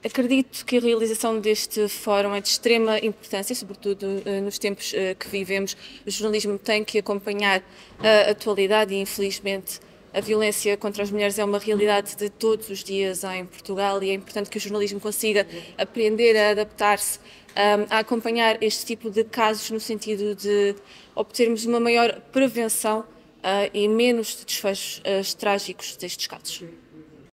Acredito que a realização deste fórum é de extrema importância, sobretudo nos tempos que vivemos. O jornalismo tem que acompanhar a atualidade e, infelizmente, a violência contra as mulheres é uma realidade de todos os dias em Portugal e é importante que o jornalismo consiga aprender a adaptar-se, a acompanhar este tipo de casos no sentido de obtermos uma maior prevenção e menos desfechos trágicos destes casos.